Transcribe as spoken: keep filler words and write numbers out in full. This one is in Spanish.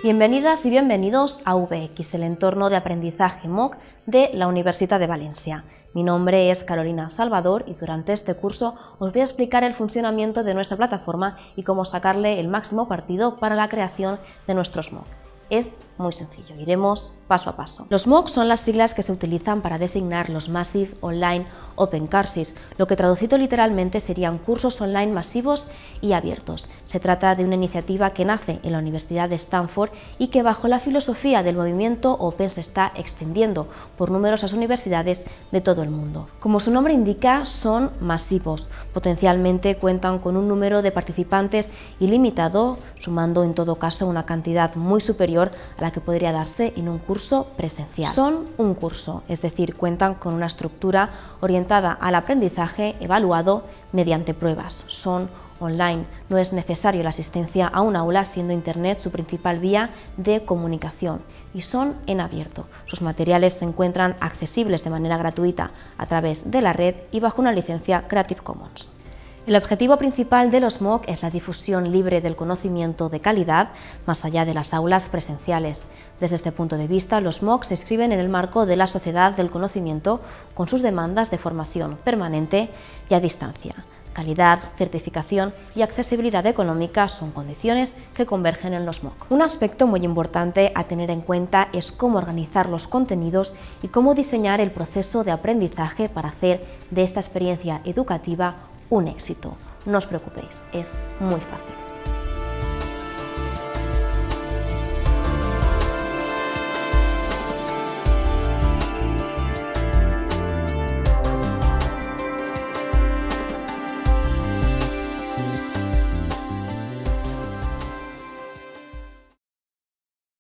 Bienvenidas y bienvenidos a V X, el entorno de aprendizaje M O C de la Universitat de Valencia. Mi nombre es Carolina Salvador y durante este curso os voy a explicar el funcionamiento de nuestra plataforma y cómo sacarle el máximo partido para la creación de nuestros M O C. Es muy sencillo, iremos paso a paso. Los M O C son las siglas que se utilizan para designar los Massive Online Open Courses, lo que traducido literalmente serían cursos online masivos y abiertos. Se trata de una iniciativa que nace en la Universidad de Stanford y que bajo la filosofía del movimiento Open se está extendiendo por numerosas universidades de todo el mundo. Como su nombre indica, son masivos, potencialmente cuentan con un número de participantes ilimitado, sumando en todo caso una cantidad muy superior a la que podría darse en un curso presencial. Son un curso, es decir, cuentan con una estructura orientada al aprendizaje evaluado mediante pruebas. Son online, no es necesario la asistencia a un aula, siendo Internet su principal vía de comunicación, y son en abierto. Sus materiales se encuentran accesibles de manera gratuita a través de la red y bajo una licencia Creative Commons. El objetivo principal de los M O C es la difusión libre del conocimiento de calidad más allá de las aulas presenciales. Desde este punto de vista, los M O C se escriben en el marco de la sociedad del conocimiento con sus demandas de formación permanente y a distancia. Calidad, certificación y accesibilidad económica son condiciones que convergen en los M O C. Un aspecto muy importante a tener en cuenta es cómo organizar los contenidos y cómo diseñar el proceso de aprendizaje para hacer de esta experiencia educativa un éxito. No os preocupéis, es muy fácil.